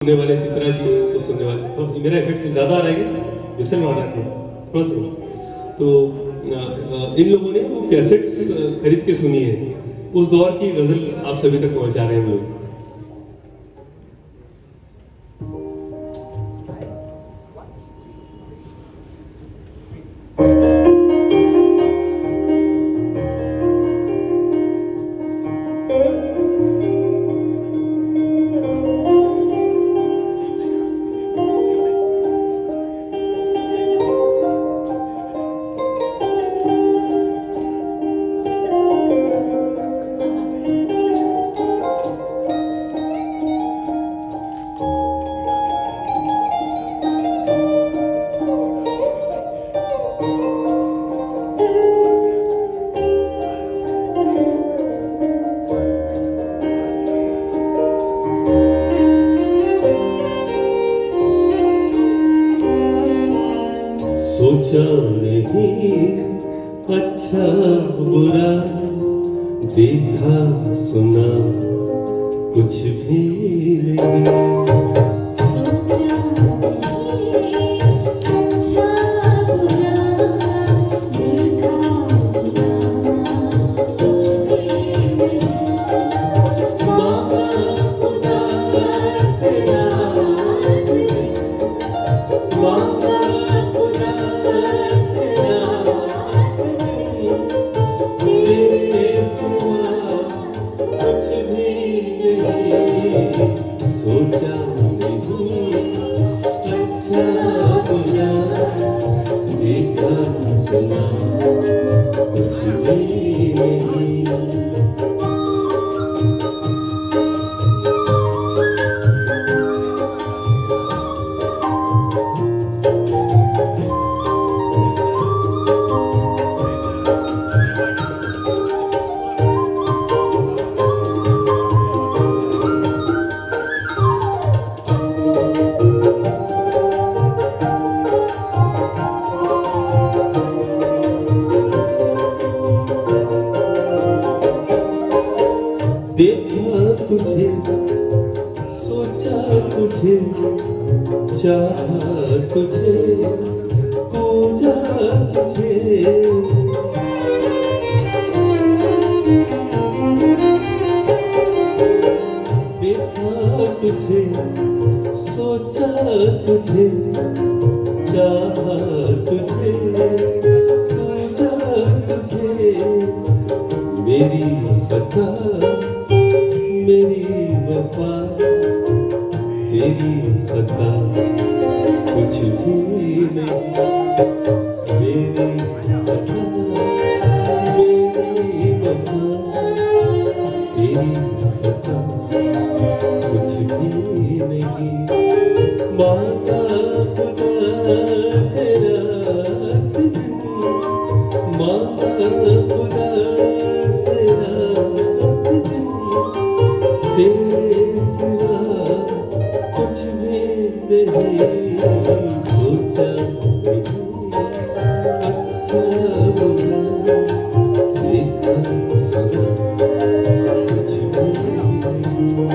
सुनने वाले चित्रा जी को सुनने वाले तो मेरा इफेक्ट ज़्यादा आ रहा है, विसल में आना था थोड़ा सा। तो इन लोगों ने वो कैसेट्स खरीद के सुनी है, उस दौर की गजल आप सभी तक पहुंचा रहे हैं हम लोग। सोचा नहीं अच्छा बुरा, देखा सुना कुछ भी नहीं। सोचा नहीं अच्छा बुरा, देखा सुना कुछ भी नहीं। देखा तुझे, सोचा तुझे, चाहा तुझे, पूजा तुझे। देखा तुझे, सोचा तुझे, चाहा तुझे, पूजा तुझे। मेरी बता मेरी वफा, तेरी खता कुछ भी नहीं। मेरी खता मेरी वफा, तेरी खता कुछ भी नहीं। माता खुदा से रात दिन, माता खुदा से रात दिन, तेरे सिवा कुछ भी नहीं। सोचा नहीं अच्छा बुरा, देखा सुना कुछ भी नहीं।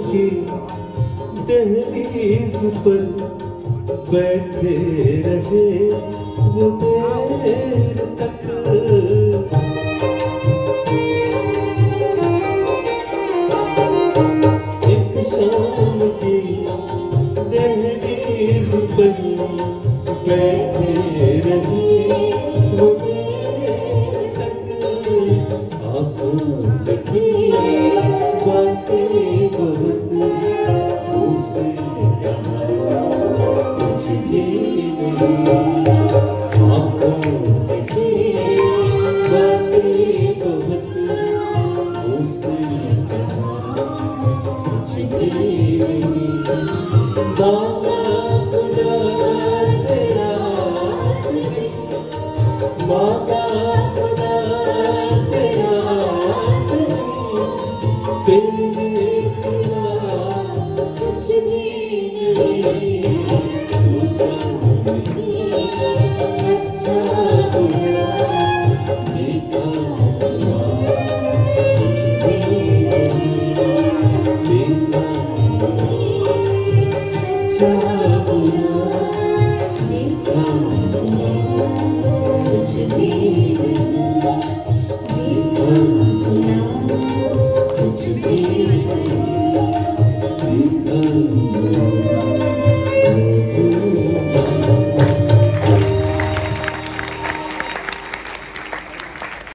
की दहलीज पर बैठे रहे वो देर तक। एक शाम की दहलीज पर बैठे रहे वो देर तक। आँखों से की बातें बहुत उसे कहा कुछ भी नहीं। आँखों से की बातें बहुत उसे कहा कुछ भी नहीं। दादा खुदा से रात में, माता खुदा से रात में तेरे सिवा कुछ भी नहीं। सोचा नहीं अच्छा बुरा देखा सुना कुछ भी नहीं। देखा अच्छा बुरा देखा सुना कुछ भी नहीं। देखा सुना कुछ भी नहीं। देखा सुना